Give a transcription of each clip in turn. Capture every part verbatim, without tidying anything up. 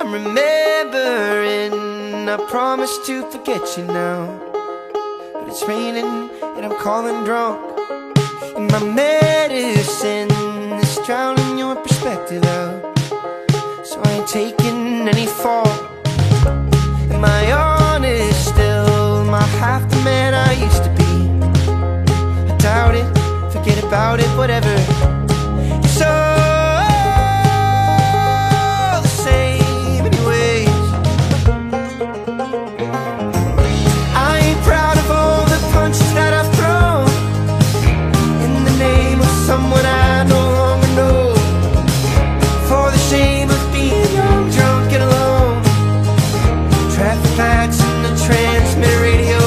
I'm remembering I promised to forget you now, but it's raining and I'm calling drunk, and my medicine is drowning your perspective out. So I ain't taking any fault. Am I honest still? Am I half the man I used to be? I doubt it, forget about it, whatever. It's all the same anyways. I ain't proud of all the punches that I've thrown in the name of someone I no longer know, for the shame of being young, drunk and alone. Traffic lights and the transmitter radio.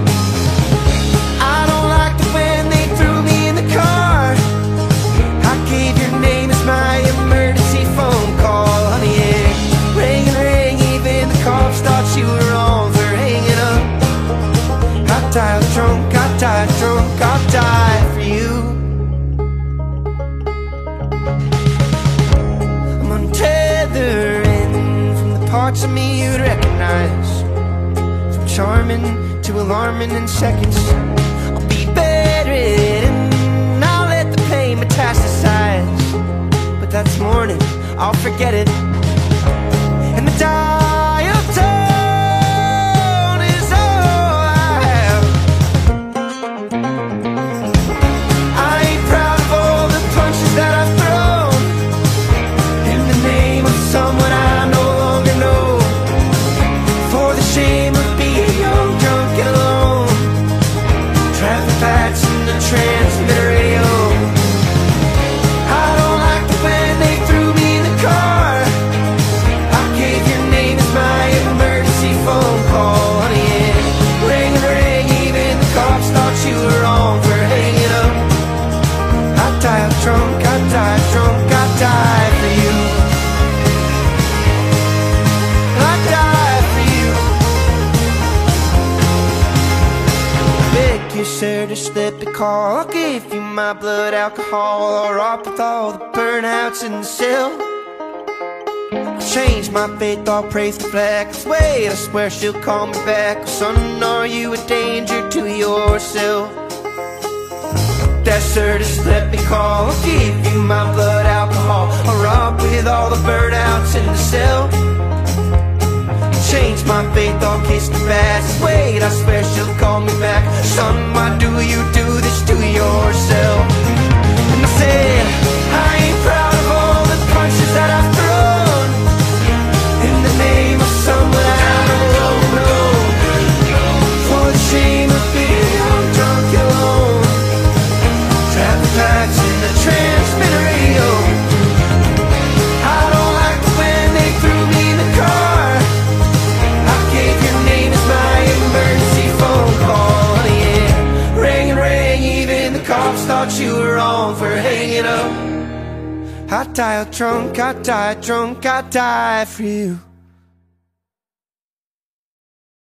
I don't like it when they threw me in the car. I gave your name as my emergency phone call. Honey, it rang and rang, even the cops thought you were wrong for hanging up. I died drunk, I died drunk, I died for you. I'm untethering from the parts of me you'd recognize, from charming to alarming in seconds. I'll be bedridden, I'll let the pain metastasize, but that's morning, I'll forget it. And the dial tone is all I have. I ain't proud of all the punches that I've thrown in the name of someone I no longer know, for the shame of being young, drunk and alone. Traffic lights and the transmitter radio. I don't like it when they threw me in the car. I gave your name as my emergency phone call. Honey, it rang and rang, even the cops thought you were wrong for hanging up. I died drunk, I died drunk, I died for you. I died for you. Beg you, sir, to slip a call. I'll give you my blood alcohol, or up with all the burnouts in the cell. Change my faith, I'll praise the black. Wait, I swear she'll call me back. Son, are you a danger to yourself? That's sir, just let me call. I'll give you my blood alcohol, or up with all the burnouts in the cell. Change my faith, I'll kiss the past. Wait, I swear she'll call me back. Son, why do you do this to yourself? And I said, I ain't proud of all the punches that I've thrown in the name of someone I don't know, for the shame of being young, drunk and alone. Traffic lights and the transmitter radio. I don't like it when they threw me in the car. I gave your name as my emergency phone call. Honey, it rang and rang, even the cops thought you were wrong for hanging up. I died drunk, I died drunk, I died for you.